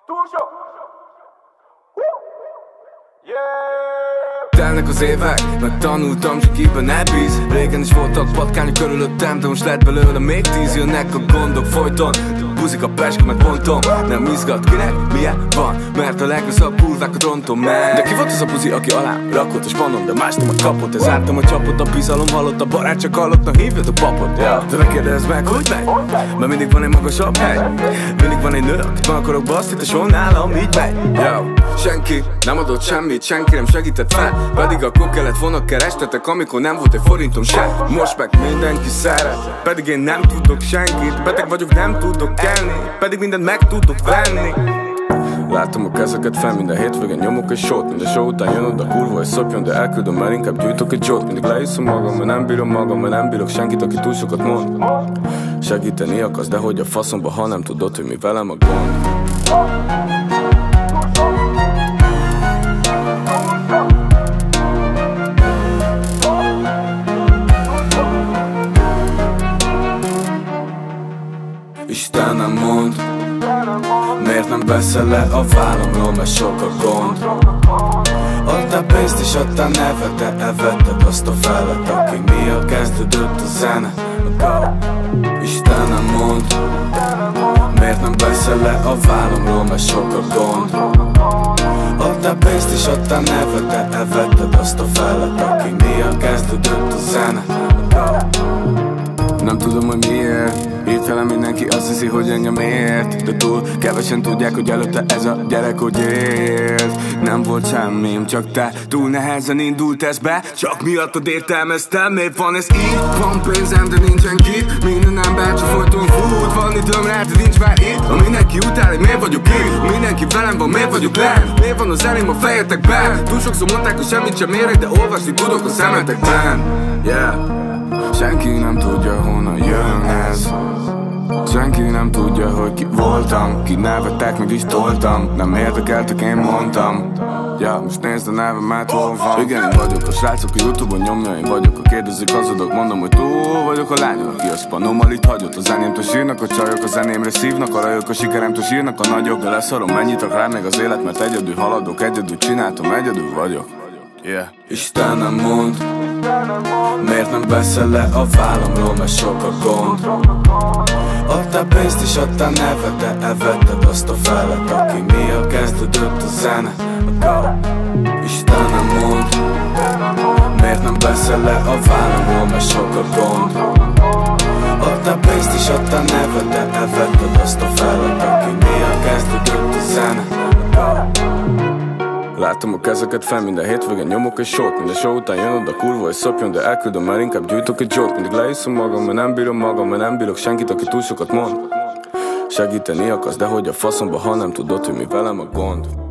Túl sok. Telnek az évek, megtanultam, csak kiben ne bíz. Régen is voltak patkányok körülöttem, de most lett belőle még 10. Jönnek a gondok folyton, buzik a peska, meg pontom. Nem izgat kinek, milyen van, mert a legrosszabb kurvákat rontom meg. De ki volt az a buzi, aki alám rakott és panom, de más nem a kapott. Ezáltam a csapot, a bizalom halott, a barát csak hallott, na hívjad a papot, yeah. De ne kérdezz meg, hogy megy, mert mindig van egy magasabb hegy. Mindig van egy nő, akit meg akarok basztít, és hol nálam így megy, yeah. Senki nem adott semmit, senki nem segített fel, pedig akkor kellett volna kerestetek, amikor nem volt egy forintom sem. Most meg mindenki szeret, pedig én nem tudok senkit. Beteg vagyok, nem tudok kelni, pedig mindent meg tudok venni. Látom a kezeket fel, minden hétvégén nyomok egy sót. Minden show után jön oda kurva és szopjon, de elküldöm, mert inkább gyújtok egy jót. Mindig leiszom magam, mert nem bírom magam, mert nem bírok senkit, aki túl sokat mond. Segíteni akarsz, de hogy a faszomba, ha nem tudod, hogy mi velem a gond. Istenem, mondd, miért nem veszel le a vállamról, mert sok a gond. Adtál pénzt és adtál nevet, de elvetted azt a felet, aki miatt kezdődött a zene, a go. Istenem, mondd, miért nem veszel le a vállamról, mert sok a gond. Adtál pénzt és adtál nevet, de elvetted azt a felet, aki miatt kezdődött a zene, a go. Nem tudom, hogy miért írt velem mindenki, azt hiszi, hogy engem ért. De túl kevesen tudják, hogy előtte ez a gyerek hogy élt. Nem volt semmim, csak te túl nehezen indult ez be. Csak miattad értelmeztem, miért van ez így? Van pénzem, de nincsen kit. Minden ember csak folyton fut. Van időm rá, de nincs már itt. Ha mindenki utál, miért vagyok itt? Mindenki velem van, miért vagyok lent? Miért van az elém a fejetekben? Túl sokszor mondták, hogy semmit sem érek, de olvasni tudok a szemetekben. Yeah. Senki nem tudja, honnan jön ez. Senki nem tudja, hogy ki voltam. Ki nevettek, meg is toltam. Nem érdekeltek, én mondtam. Ja, most nézd a nevemet, hol van. Igen, én vagyok a srác, aki Youtube-on nyomja. Én vagyok, a kérdezik, hazudok, mondom, hogy túl vagyok a lányon, aki a spanommal itt hagyott. A zenémtől sírnak a csajok, a zenémre szívnak a rajok, a sikeremtől sírnak a nagyok. De leszarom, mennyit rá még az élet, mert egyedül haladok, egyedül csináltam, egyedül vagyok. Yeah. Istenem, mondd, miért nem veszel le a vállamról, mert sok a gond. Adtál pénzt és adtál nevet, de elvetted azt a felet, aki miatt kezdődött a zene, a go. Istenem, mondd, miért nem veszel le a vállamról, mert sok a gond. Adtál pénzt és adtál nevet, de elvetted azt a felet, aki miatt kezdődött a zene, a go. Látom a kezeket fel, minden hétvégén nyomok egy sót. Minden show után jön oda kurva és szopjon, de elküldöm, mert inkább gyújtok egy jót. Mindig leiszom magam, mert nem bírom magam, mert nem bírok senkit, aki túl sokat mond. Segíteni akarsz, de hogy a faszomba, ha nem tudod, hogy mi velem a gond.